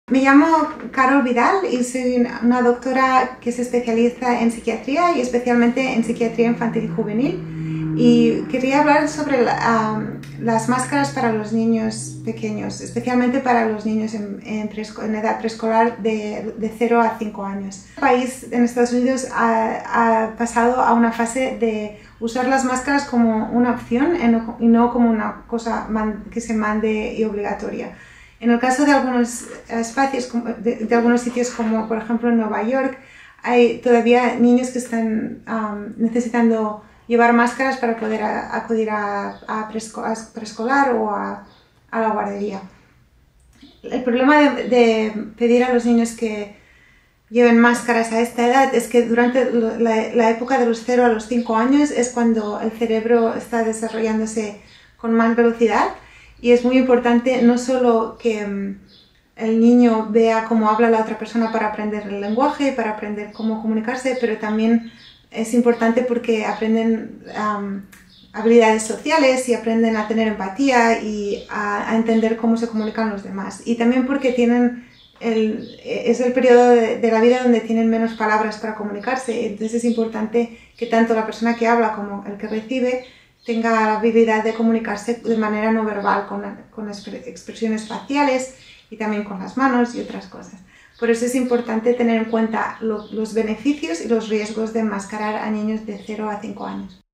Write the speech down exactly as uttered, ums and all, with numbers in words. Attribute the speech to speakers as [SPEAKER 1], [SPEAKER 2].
[SPEAKER 1] Me llamo Carol Vidal y soy una doctora que se especializa en psiquiatría y especialmente en psiquiatría infantil y juvenil. Y quería hablar sobre la, um, las máscaras para los niños pequeños, especialmente para los niños en, en, en edad preescolar de, de cero a cinco años. El país en Estados Unidos ha, ha pasado a una fase de usar las máscaras como una opción y no como una cosa que se mande y obligatoria. En el caso de algunos espacios, de, de algunos sitios como por ejemplo en Nueva York, hay todavía niños que están um, necesitando llevar máscaras para poder a, acudir a, a, preesco, a preescolar o a, a la guardería. El problema de, de pedir a los niños que lleven máscaras a esta edad es que durante la, la época de los cero a los cinco años es cuando el cerebro está desarrollándose con más velocidad. Y es muy importante no solo que um, el niño vea cómo habla la otra persona para aprender el lenguaje, para aprender cómo comunicarse, pero también es importante porque aprenden um, habilidades sociales y aprenden a tener empatía y a, a entender cómo se comunican los demás. Y también porque tienen el, es el periodo de, de la vida donde tienen menos palabras para comunicarse. Entonces es importante que tanto la persona que habla como el que recibe tenga la habilidad de comunicarse de manera no verbal, con, con expresiones faciales y también con las manos y otras cosas. Por eso es importante tener en cuenta lo, los beneficios y los riesgos de enmascarar a niños de cero a cinco años.